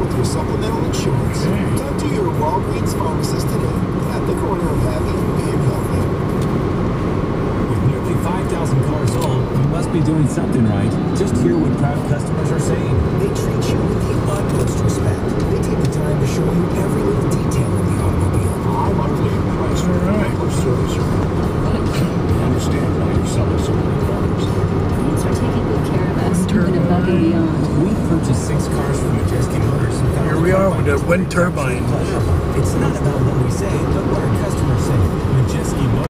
with your supplemental insurance. Talk to your Walgreens pharmacist today at the corner of happy and healthy. With nearly 5,000 cars sold, you must be doing something right. Just hear what proud customers are saying. They treat you with the utmost respect. They take the time to show you every little detail of the automobile. I'm utterly impressed with the level of service you're I understand why you're selling so many cars. Thanks for taking good care of us, even above and beyond. We purchased 6 cars from Majeski Motors. Here we are with the wind turbine. It's not about what we say, but what our customers say. Majeski Motors.